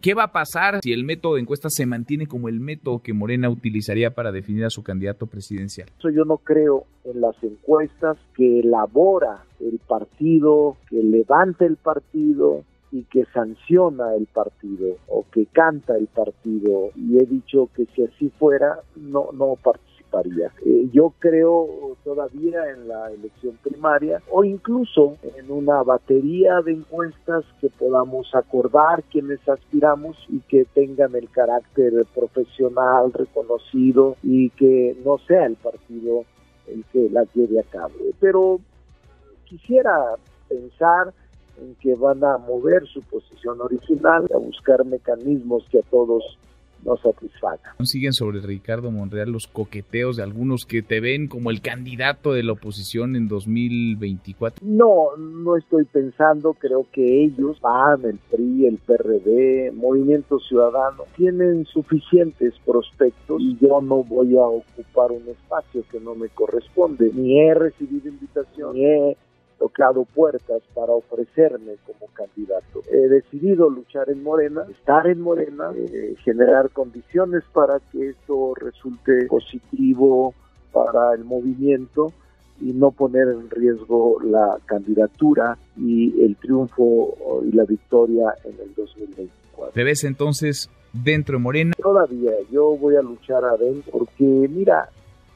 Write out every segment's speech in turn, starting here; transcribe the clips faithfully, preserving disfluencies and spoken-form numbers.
¿Qué va a pasar si el método de encuestas se mantiene como el método que Morena utilizaría para definir a su candidato presidencial? Yo no creo en las encuestas que elabora el partido, que levanta el partido y que sanciona el partido o que canta el partido. Y he dicho que si así fuera, no, no participaría. Eh, yo creo todavía en la elección primaria o incluso en una batería de encuestas que podamos acordar quienes aspiramos y que tengan el carácter profesional, reconocido y que no sea el partido el que las lleve a cabo. Pero quisiera pensar en que van a mover su posición original, a buscar mecanismos que a todos nos satisfagan. ¿Siguen sobre Ricardo Monreal los coqueteos de algunos que te ven como el candidato de la oposición en dos mil veinticuatro? No, no estoy pensando, creo que ellos, P A N, el P R I, el P R D, Movimiento Ciudadano, tienen suficientes prospectos y yo no voy a ocupar un espacio que no me corresponde. Ni he recibido invitación, ni he tocado puertas para ofrecerme como candidato. He decidido luchar en Morena, estar en Morena, eh, generar condiciones para que esto resulte positivo para el movimiento y no poner en riesgo la candidatura y el triunfo y la victoria en el dos mil veinticuatro. ¿Te ves entonces dentro de Morena? Todavía, yo voy a luchar adentro porque, mira,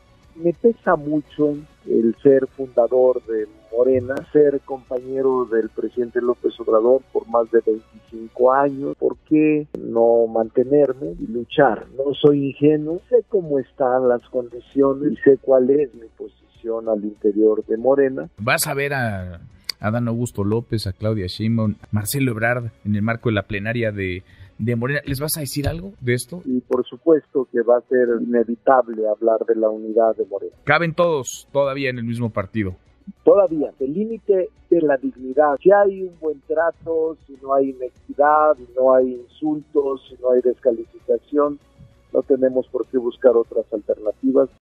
me pesa mucho el ser fundador de Morena, ser compañero del presidente López Obrador por más de veinticinco años. ¿Por qué no mantenerme y luchar? No soy ingenuo, sé cómo están las condiciones y sé cuál es mi posición al interior de Morena. ¿Vas a ver a Adán Augusto López, a Claudia Sheinbaum, Marcelo Ebrard en el marco de la plenaria de, de Morena? ¿Les vas a decir algo de esto? Y por supuesto que va a ser inevitable hablar de la unidad de Morena. ¿Caben todos todavía en el mismo partido? Todavía, el límite de la dignidad. Si hay un buen trato, si no hay inequidad, si no hay insultos, si no hay descalificación, no tenemos por qué buscar otras alternativas.